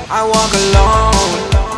I walk alone.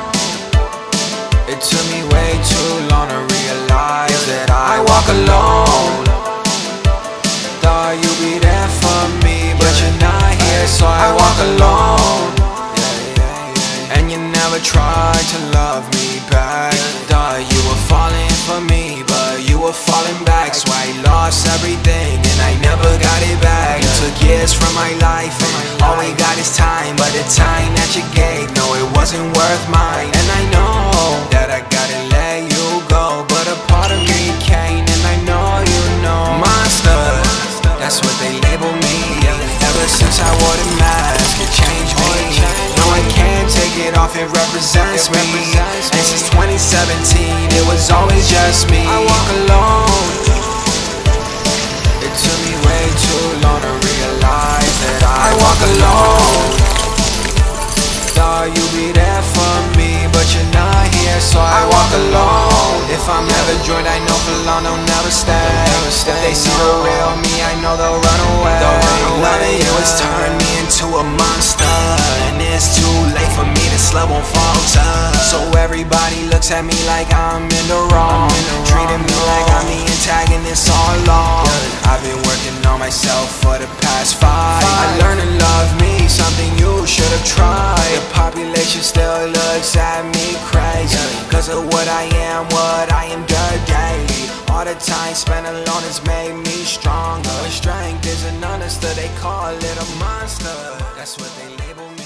It took me way too long to realize that I walk alone. Thought you'd be there for me, but you're not here, so I walk alone. And you never tried to love me back. Thought you were falling for me, but you were falling back. So I lost everything and I never got it back. You took years from my life and all we got is time. But the time that you gave, no, it wasn't worth mine. And I know that I gotta let you go, but a part of me can't, and I know you know. Monster, that's what they label me. Ever since I wore the mask, it changed me. No, I can't take it off, it represents me. And since 2017, it was always just me. I walk alone. It took me way too long to realize that I walk alone. Thought you'd be there for me, but you're not here, so I walk alone. If I'm never joined, I know for long they'll never stay. If they see the real me, I know they'll run away. Loving you has turned me into a monster, and it's too late for me, this love won't falter. So everybody looks at me like I'm in the wrong, treating me like I'm the antagonist all along. I've been working on myself for the past 5. I learned to love me, something you should have tried. The population still looks at me crazy, cause of what I am daily. All the time spent alone has made me stronger. Strength isn't understood, they call it a monster. That's what they label me.